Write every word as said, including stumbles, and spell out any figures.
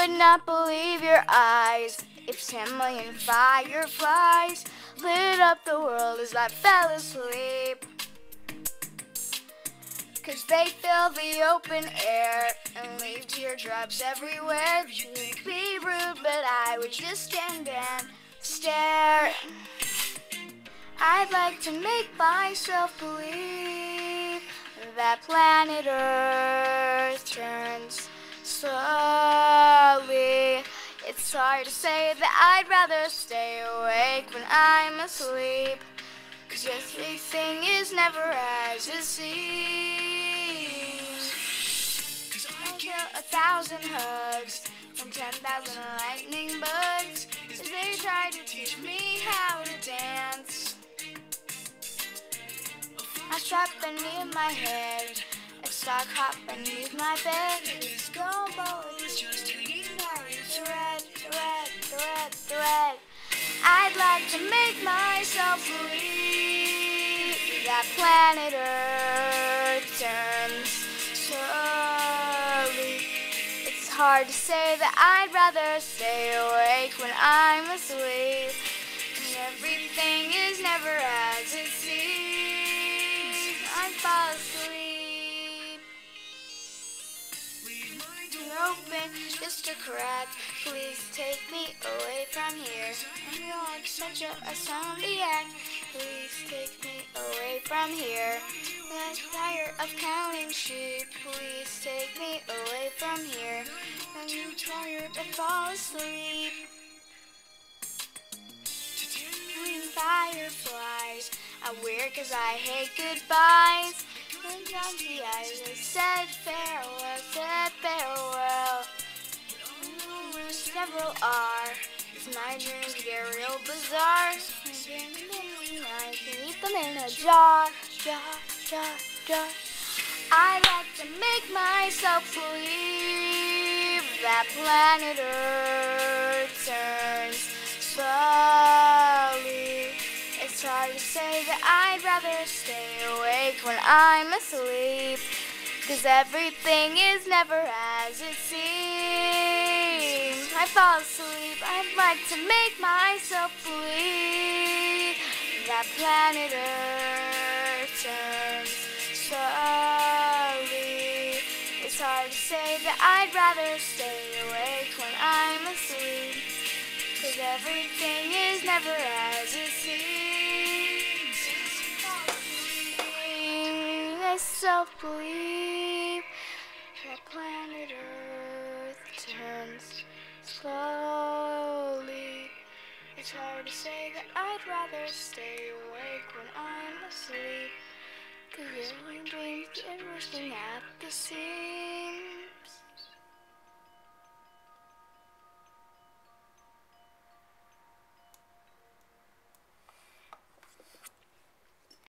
would not believe your eyes if ten million fireflies lit up the world as I fell asleep. 'Cause they fill the open air and leave teardrops everywhere. You'd be rude, but I would just stand and stare. I'd like to make myself believe that planet Earth turns slowly. It's hard to say that I'd rather stay awake when I'm asleep, 'cause everything is never as it seems. 'Cause I kill a thousand hugs from ten thousand lightning bugs as they try to teach me how to dance. I strap beneath my head and stock hop beneath my bed. This gumbo is just hanging out in thread, thread, thread, thread. I'd like to make myself believe that planet Earth turns slowly. It's hard to say that I'd rather stay awake when I'm asleep, 'cause everything is never as it seems. I fall asleep. Leave my door open just a crack. Please take me away from here. I'm like such a, a zombiac. Please take me away from here. I'm tired of counting sheep. Please take me away from here. I'm too tired to fall asleep. Fireflies I wear 'cause I hate goodbyes. And donkey eyes they said farewell, said farewell. Several are, 'cause my dreams get real bizarre. I can eat them in a jar, jar, jar, jar. I like to make myself believe that planet Earth turns slowly. It's hard to say that I'd rather stay awake when I'm asleep, 'cause everything is never as it seems. I fall asleep. I'd like to make myself believe that planet Earth turns slowly. It's hard to say that I'd rather stay awake when I'm asleep, 'cause everything is never as it seems. I self-believe that planet Earth turns slowly. It's hard to say that I'd rather stay awake when I'm asleep, 'cause every dream's bursting at the seams.